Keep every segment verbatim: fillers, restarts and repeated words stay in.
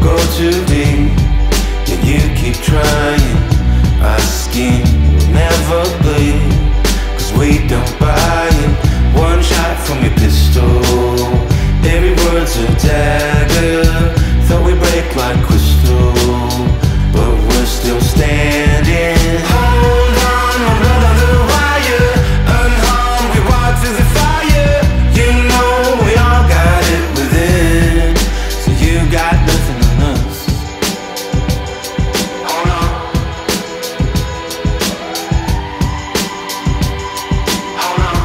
go too deep, and you keep trying. Our skin will never bleed, cause we don't buy it. One shot from your pistol, every word's a dagger. Thought we break like crystal, but we're still standing. Hold on, my blood on the wire. Unharmed, we walk through the fire. You know we all got it within, so you got nothing on us. Hold on. Hold on.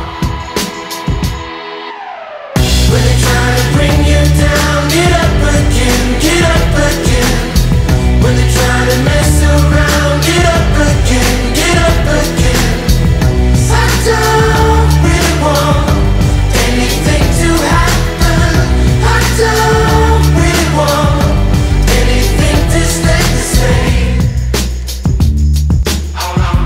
When they try to bring you down, get up again, get up again. When they try to mess around, get up again, get up again. I don't really want anything to happen. I don't really want anything to stay the same. Hold on.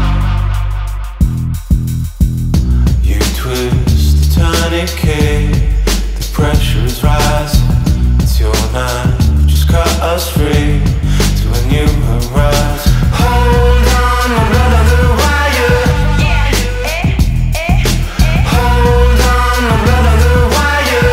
You twist the tourniquet, the pressure is rising. It's your knife, just cut us free to a new horizon. Hold on, my blood on the wire. Hold on, my blood on the wire.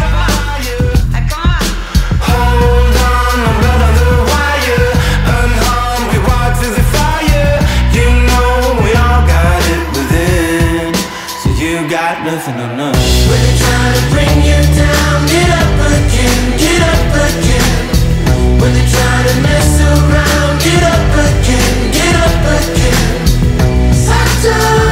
Hold on, my blood on the wire. Unharmed, we walk through the fire. You know we all got it within, so you got nothing on us. When they try to bring you down, get up again, get up again. When they try to mess around, get up again, get up again. I don't